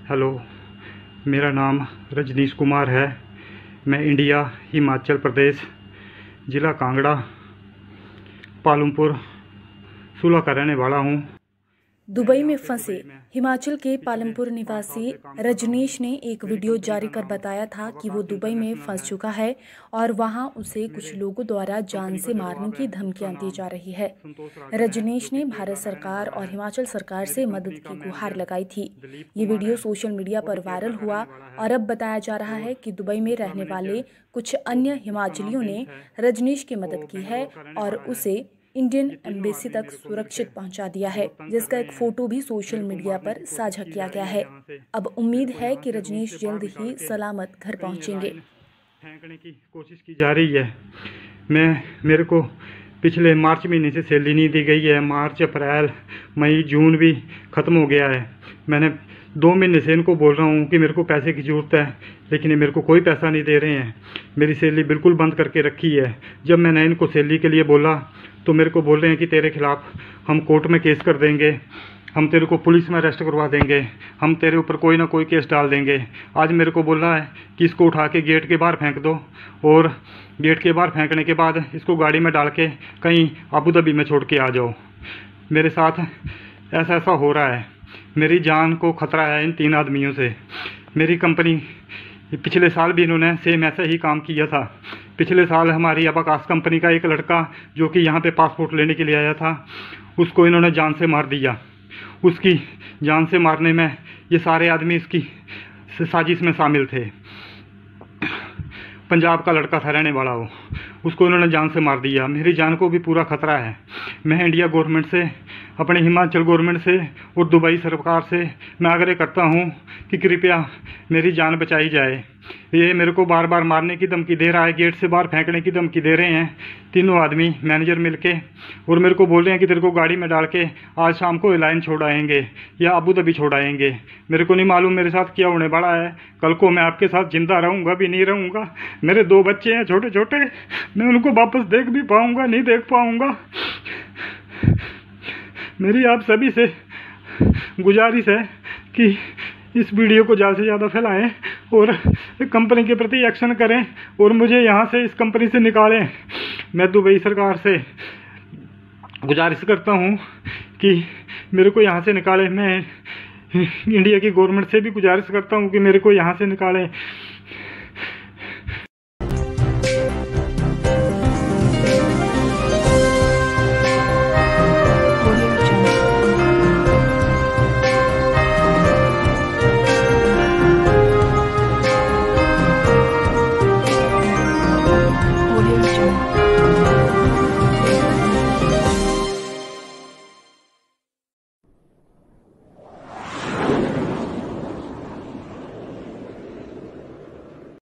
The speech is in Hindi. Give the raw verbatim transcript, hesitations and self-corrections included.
हेलो, मेरा नाम रजनीश कुमार है। मैं इंडिया हिमाचल प्रदेश ज़िला कांगड़ा पालमपुर सूला का रहने वाला हूँ। दुबई में फंसे हिमाचल के पालमपुर निवासी रजनीश ने एक वीडियो जारी कर बताया था कि वो दुबई में फंस चुका है और वहां उसे कुछ लोगों द्वारा जान से मारने की धमकियां दी जा रही है। रजनीश ने भारत सरकार और हिमाचल सरकार से मदद की गुहार लगाई थी। ये वीडियो सोशल मीडिया पर वायरल हुआ और अब बताया जा रहा है कि दुबई में रहने वाले कुछ अन्य हिमाचलियों ने रजनीश की मदद की है और उसे इंडियन एम्बेसी तक सुरक्षित पहुंचा दिया है, जिसका एक फोटो भी सोशल मीडिया पर साझा किया गया है। अब उम्मीद है कि रजनीश जल्द ही सलामत घर पहुंचेंगे। फेंकने की कोशिश की जा रही है। मैं मेरे को पिछले मार्च महीने से सैलरी नहीं दी गई है। मार्च, अप्रैल, मई, जून भी ख़त्म हो गया है। मैंने दो महीने से इनको बोल रहा हूँ कि मेरे को पैसे की ज़रूरत है, लेकिन ये मेरे को कोई पैसा नहीं दे रहे हैं। मेरी सैलरी बिल्कुल बंद करके रखी है। जब मैंने इनको सैलरी के लिए बोला तो मेरे को बोल रहे हैं कि तेरे खिलाफ़ हम कोर्ट में केस कर देंगे, हम तेरे को पुलिस में अरेस्ट करवा देंगे, हम तेरे ऊपर कोई ना कोई केस डाल देंगे। आज मेरे को बोला है कि इसको उठा के गेट के बाहर फेंक दो और गेट के बाहर फेंकने के बाद इसको गाड़ी में डाल के कहीं अबू धाबी में छोड़ के आ जाओ। मेरे साथ ऐसा ऐसा हो रहा है। मेरी जान को खतरा है इन तीन आदमियों से। मेरी कंपनी पिछले साल भी इन्होंने सेम ऐसा ही काम किया था। पिछले साल हमारी अबाकास कंपनी का एक लड़का जो कि यहाँ पे पासपोर्ट लेने के लिए आया था, उसको इन्होंने जान से मार दिया। उसकी जान से मारने में ये सारे आदमी इसकी साजिश में शामिल थे। पंजाब का लड़का था रहने वाला वो, उसको इन्होंने जान से मार दिया। मेरी जान को भी पूरा खतरा है। मैं इंडिया गवर्नमेंट से, अपने हिमाचल गवर्नमेंट से और दुबई सरकार से मैं आग्रह करता हूँ कि कृपया मेरी जान बचाई जाए। ये मेरे को बार बार मारने की धमकी दे रहा है, गेट से बाहर फेंकने की धमकी दे रहे हैं तीनों आदमी मैनेजर मिलके, और मेरे को बोल रहे हैं कि तेरे को गाड़ी में डाल के आज शाम को एयरलाइन छोड़ाएंगे या अबू धाबी छोड़ाएंगे। मेरे को नहीं मालूम मेरे साथ क्या होने वाला है। कल को मैं आपके साथ जिंदा रहूँगा भी नहीं रहूँगा। मेरे दो बच्चे हैं छोटे छोटे, मैं उनको वापस देख भी पाऊँगा नहीं देख पाऊँगा। मेरी आप सभी से गुजारिश है कि इस वीडियो को ज़्यादा से ज़्यादा फैलाएं और कंपनी के प्रति एक्शन करें और मुझे यहाँ से, इस कंपनी से निकालें। मैं दुबई सरकार से गुजारिश करता हूँ कि मेरे को यहाँ से निकालें। मैं इंडिया की गवर्नमेंट से भी गुजारिश करता हूँ कि मेरे को यहाँ से निकालें।